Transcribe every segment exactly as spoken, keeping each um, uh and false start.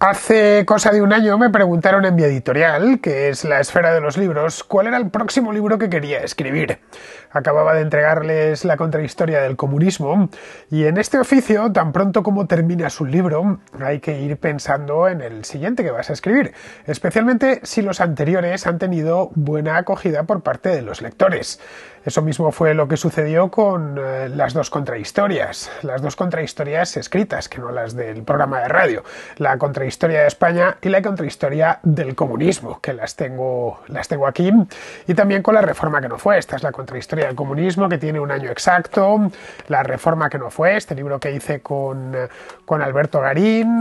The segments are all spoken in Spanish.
Hace cosa de un año me preguntaron en mi editorial, que es La Esfera de los Libros, cuál era el próximo libro que quería escribir. Acababa de entregarles la contrahistoria del comunismo y en este oficio, tan pronto como terminas un libro, hay que ir pensando en el siguiente que vas a escribir, especialmente si los anteriores han tenido buena acogida por parte de los lectores. Eso mismo fue lo que sucedió con eh, las dos contrahistorias, las dos contrahistorias escritas, que no las del programa de radio, la contrahistoria de España y la contrahistoria del comunismo, que las tengo, las tengo aquí, y también con la reforma que no fue. Esta es la contrahistoria del comunismo, que tiene un año exacto, la reforma que no fue, este libro que hice con, con Alberto Garín,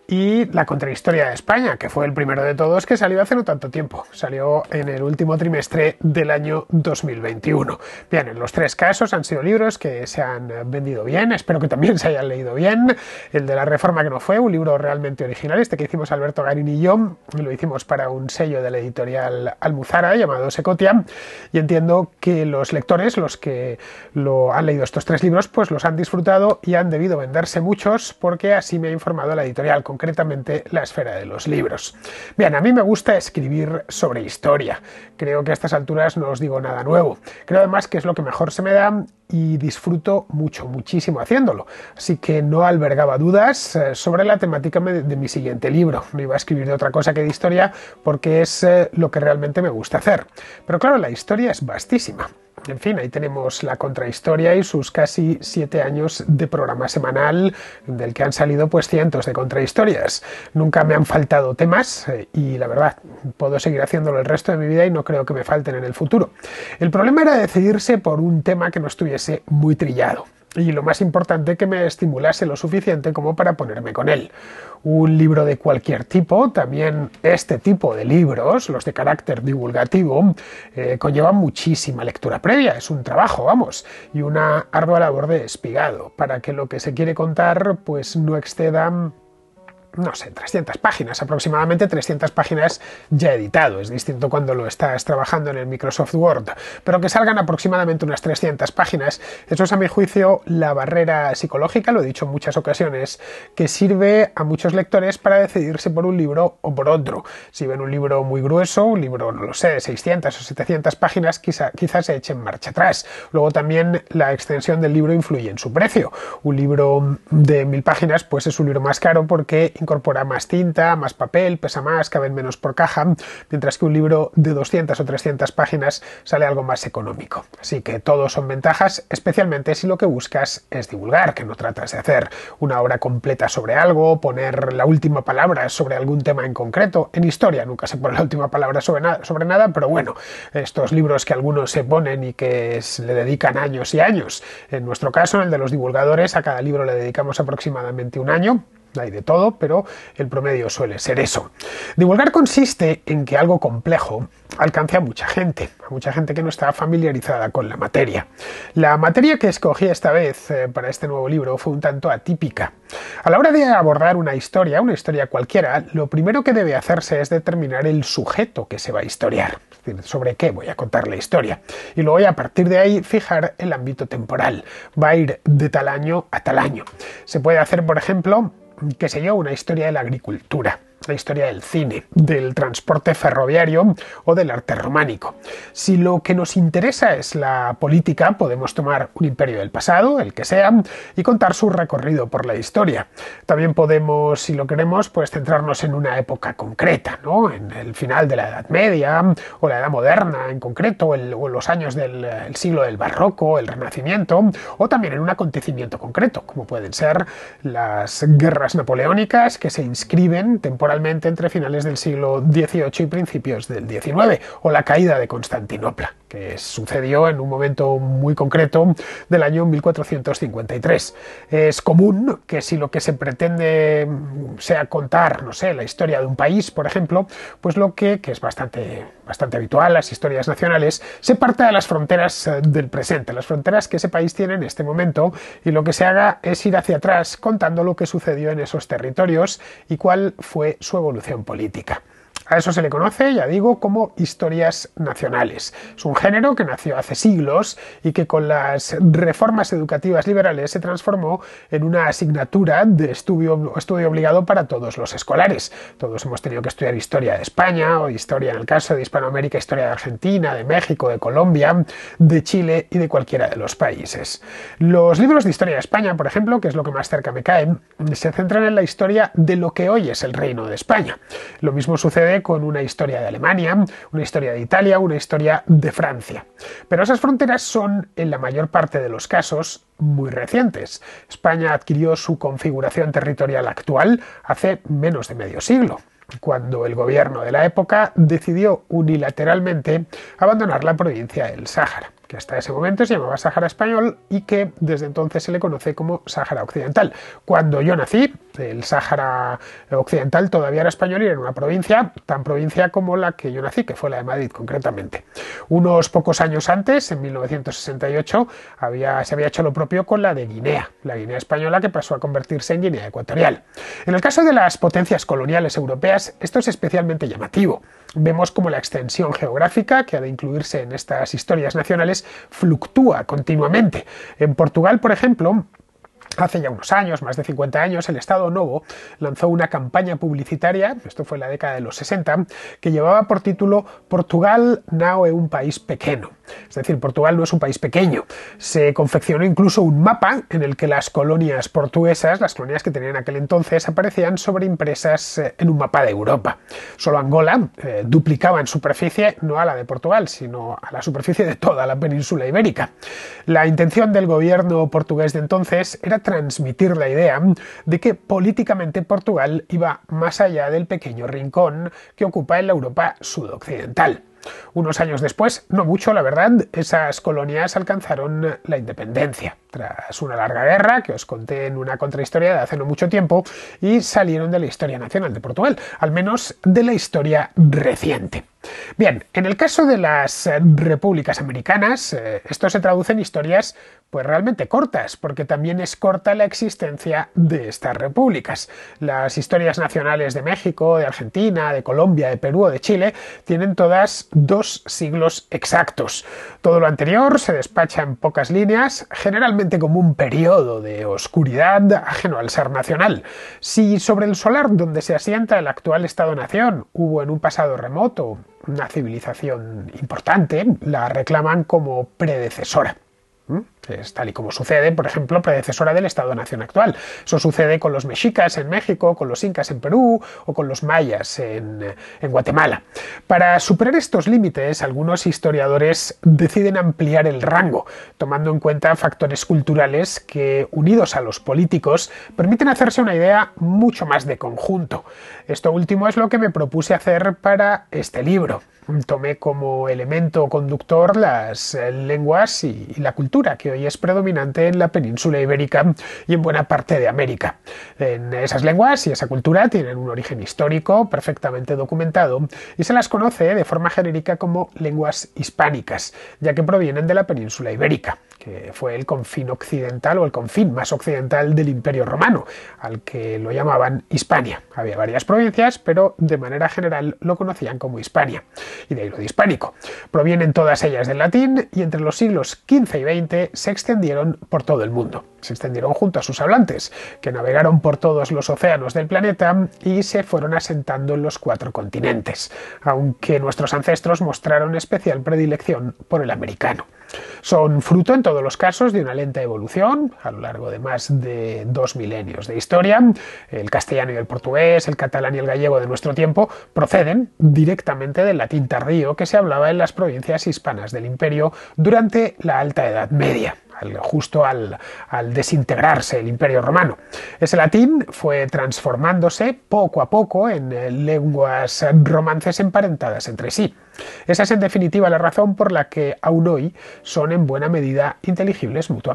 y la contrahistoria de España, que fue el primero de todos, que salió hace no tanto tiempo. Salió en el último trimestre del año dos mil veintiuno. Bien, en los tres casos han sido libros que se han vendido bien, espero que también se hayan leído bien. El de la reforma que no fue, un libro realmente original, este que hicimos Alberto Garín y yo, lo hicimos para un sello de la editorial Almuzara llamado Secotia, y entiendo que los lectores, los que lo han leído estos tres libros, pues los han disfrutado y han debido venderse muchos, porque así me ha informado la editorial, concretamente La Esfera de los Libros. Bien, a mí me gusta escribir sobre historia. Creo que a estas alturas no os digo nada nuevo. Creo además que es lo que mejor se me da y disfruto mucho, muchísimo haciéndolo. Así que no albergaba dudas sobre la temática de mi siguiente libro. No iba a escribir de otra cosa que de historia porque es lo que realmente me gusta hacer. Pero claro, la historia es vastísima. En fin, ahí tenemos la contrahistoria y sus casi siete años de programa semanal, del que han salido pues cientos de contrahistorias. Nunca me han faltado temas eh, y la verdad, puedo seguir haciéndolo el resto de mi vida y no creo que me falten en el futuro. El problema era decidirse por un tema que no estuviese muy trillado. Y lo más importante, que me estimulase lo suficiente como para ponerme con él. Un libro de cualquier tipo, también este tipo de libros, los de carácter divulgativo, eh, conllevan muchísima lectura previa, es un trabajo, vamos, y una ardua labor de espigado, para que lo que se quiere contar pues no exceda, no sé, trescientas páginas, aproximadamente trescientas páginas ya editado. Es distinto cuando lo estás trabajando en el Microsoft Word, pero que salgan aproximadamente unas trescientas páginas, eso es a mi juicio la barrera psicológica, lo he dicho en muchas ocasiones, que sirve a muchos lectores para decidirse por un libro o por otro. Si ven un libro muy grueso, un libro, no lo sé, de seiscientas o setecientas páginas, quizá, quizás se echen marcha atrás. Luego también la extensión del libro influye en su precio. Un libro de mil páginas pues es un libro más caro porque incorpora más tinta, más papel, pesa más, caben menos por caja, mientras que un libro de doscientas o trescientas páginas sale algo más económico. Así que todos son ventajas, especialmente si lo que buscas es divulgar, que no tratas de hacer una obra completa sobre algo, poner la última palabra sobre algún tema en concreto. En historia nunca se pone la última palabra sobre, na sobre nada, pero bueno, estos libros que algunos se ponen y que se le dedican años y años. En nuestro caso, en el de los divulgadores, a cada libro le dedicamos aproximadamente un año. Hay de todo, pero el promedio suele ser eso. Divulgar consiste en que algo complejo alcance a mucha gente, a mucha gente que no está familiarizada con la materia. La materia que escogí esta vez eh, para este nuevo libro fue un tanto atípica. A la hora de abordar una historia, una historia cualquiera, lo primero que debe hacerse es determinar el sujeto que se va a historiar, es decir, sobre qué voy a contar la historia. Y luego, a partir de ahí, fijar el ámbito temporal. Va a ir de tal año a tal año. Se puede hacer, por ejemplo, qué sé yo, una historia de la agricultura, la historia del cine, del transporte ferroviario o del arte románico. Si lo que nos interesa es la política, podemos tomar un imperio del pasado, el que sea, y contar su recorrido por la historia. También podemos, si lo queremos, pues centrarnos en una época concreta, ¿no? En el final de la Edad Media, o la Edad Moderna en concreto, el, o los años del el siglo del Barroco, el Renacimiento, o también en un acontecimiento concreto, como pueden ser las guerras napoleónicas que se inscriben temporalmente entre finales del siglo dieciocho y principios del diecinueve, o la caída de Constantinopla, que sucedió en un momento muy concreto del año mil cuatrocientos cincuenta y tres. Es común que si lo que se pretende sea contar, no sé, la historia de un país, por ejemplo, pues lo que, que es bastante, bastante habitual, las historias nacionales, se parta de las fronteras del presente, las fronteras que ese país tiene en este momento, y lo que se haga es ir hacia atrás contando lo que sucedió en esos territorios y cuál fue su evolución política. A eso se le conoce, ya digo, como historias nacionales. Es un género que nació hace siglos y que con las reformas educativas liberales se transformó en una asignatura de estudio, estudio obligado para todos los escolares. Todos hemos tenido que estudiar historia de España o historia, en el caso de Hispanoamérica, historia de Argentina, de México, de Colombia, de Chile y de cualquiera de los países. Los libros de historia de España, por ejemplo, que es lo que más cerca me cae, se centran en la historia de lo que hoy es el Reino de España. Lo mismo sucede con una historia de Alemania, una historia de Italia, una historia de Francia. Pero esas fronteras son, en la mayor parte de los casos, muy recientes. España adquirió su configuración territorial actual hace menos de medio siglo, cuando el gobierno de la época decidió unilateralmente abandonar la provincia del Sáhara, que hasta ese momento se llamaba Sáhara Español y que desde entonces se le conoce como Sáhara Occidental. Cuando yo nací, el Sáhara Occidental todavía era español y era una provincia, tan provincia como la que yo nací, que fue la de Madrid concretamente. Unos pocos años antes, en mil novecientos sesenta y ocho, había, se había hecho lo propio con la de Guinea, la Guinea española, que pasó a convertirse en Guinea Ecuatorial. En el caso de las potencias coloniales europeas, esto es especialmente llamativo. Vemos como la extensión geográfica, que ha de incluirse en estas historias nacionales, fluctúa continuamente. En Portugal, por ejemplo, hace ya unos años, más de cincuenta años, el Estado Novo lanzó una campaña publicitaria, esto fue en la década de los sesenta, que llevaba por título Portugal no é un país pequeno. Es decir, Portugal no es un país pequeño. Se confeccionó incluso un mapa en el que las colonias portuguesas, las colonias que tenían en aquel entonces, aparecían sobreimpresas en un mapa de Europa. Solo Angola eh, duplicaba en superficie, no a la de Portugal, sino a la superficie de toda la península ibérica. La intención del gobierno portugués de entonces era transmitir la idea de que políticamente Portugal iba más allá del pequeño rincón que ocupa en la Europa sudoccidental. Unos años después, no mucho la verdad, esas colonias alcanzaron la independencia tras una larga guerra que os conté en una contrahistoria de hace no mucho tiempo y salieron de la historia nacional de Portugal, al menos de la historia reciente. Bien, en el caso de las repúblicas americanas, eh, esto se traduce en historias pues realmente cortas, porque también es corta la existencia de estas repúblicas. Las historias nacionales de México, de Argentina, de Colombia, de Perú o de Chile tienen todas dos siglos exactos. Todo lo anterior se despacha en pocas líneas, generalmente como un periodo de oscuridad ajeno al ser nacional. Si sobre el solar donde se asienta el actual Estado-nación hubo en un pasado remoto una civilización importante, la reclaman como predecesora. Es tal y como sucede, por ejemplo, predecesora del Estado-nación actual. Eso sucede con los mexicas en México, con los incas en Perú o con los mayas en, en Guatemala. Para superar estos límites, algunos historiadores deciden ampliar el rango, tomando en cuenta factores culturales que, unidos a los políticos, permiten hacerse una idea mucho más de conjunto. Esto último es lo que me propuse hacer para este libro. Tomé como elemento conductor las lenguas y la cultura que hoy es predominante en la península ibérica y en buena parte de América. En esas lenguas y esa cultura tienen un origen histórico perfectamente documentado y se las conoce de forma genérica como lenguas hispánicas, ya que provienen de la península ibérica, que fue el confín occidental o el confín más occidental del Imperio Romano, al que lo llamaban Hispania. Había varias provincias, pero de manera general lo conocían como Hispania. Y de ahí lo de hispánico. Provienen todas ellas del latín y entre los siglos quince y veinte se extendieron por todo el mundo. Se extendieron junto a sus hablantes, que navegaron por todos los océanos del planeta y se fueron asentando en los cuatro continentes, aunque nuestros ancestros mostraron especial predilección por el americano. Son fruto, en todos los casos, de una lenta evolución a lo largo de más de dos milenios de historia. El castellano y el portugués, el catalán y el gallego de nuestro tiempo proceden directamente del latín tardío que se hablaba en las provincias hispanas del imperio durante la Alta Edad Media, justo al, al desintegrarse el Imperio Romano. Ese latín fue transformándose poco a poco en lenguas romances emparentadas entre sí. Esa es en definitiva la razón por la que aún hoy son en buena medida inteligibles mutuamente.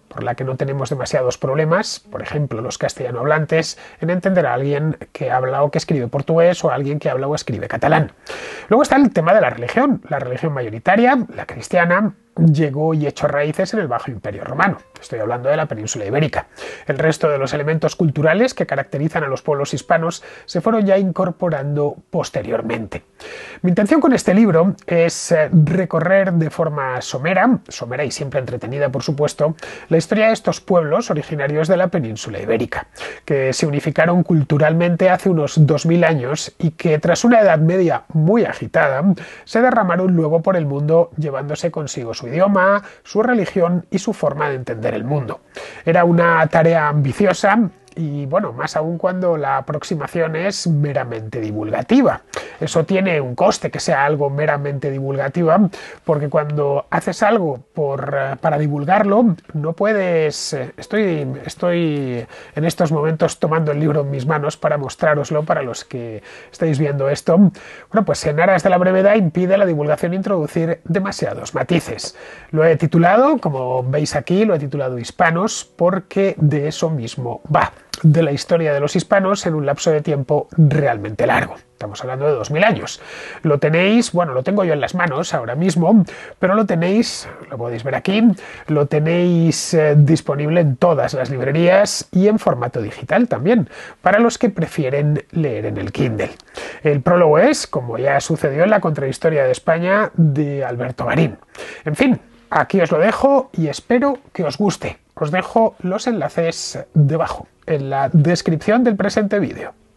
por la que no tenemos demasiados problemas, por ejemplo los castellanohablantes, en entender a alguien que habla o que escribe portugués o a alguien que habla o escribe catalán. Luego está el tema de la religión. La religión mayoritaria, la cristiana, llegó y echó raíces en el Bajo Imperio Romano. Estoy hablando de la península ibérica. El resto de los elementos culturales que caracterizan a los pueblos hispanos se fueron ya incorporando posteriormente. Mi intención con este libro es recorrer de forma somera, somera y siempre entretenida por supuesto, la historia de estos pueblos originarios de la península ibérica, que se unificaron culturalmente hace unos dos mil años y que tras una Edad Media muy agitada, se derramaron luego por el mundo llevándose consigo su idioma, su religión y su forma de entender el mundo. Era una tarea ambiciosa y bueno, más aún cuando la aproximación es meramente divulgativa. Eso tiene un coste que sea algo meramente divulgativa, porque cuando haces algo por, para divulgarlo, no puedes... Estoy, estoy en estos momentos tomando el libro en mis manos para mostrároslo para los que estáis viendo esto. Bueno, pues en aras de la brevedad impide la divulgación introducir demasiados matices. Lo he titulado, como veis aquí, lo he titulado Hispanos, porque de eso mismo va. De la historia de los hispanos en un lapso de tiempo realmente largo. Estamos hablando de dos mil años. Lo tenéis, bueno, lo tengo yo en las manos ahora mismo, pero lo tenéis, lo podéis ver aquí, lo tenéis eh, disponible en todas las librerías y en formato digital también, para los que prefieren leer en el Kindle. El prólogo es, como ya sucedió en la Contrahistoria de España de Alberto Garín. En fin, aquí os lo dejo y espero que os guste. Os dejo los enlaces debajo, en la descripción del presente vídeo.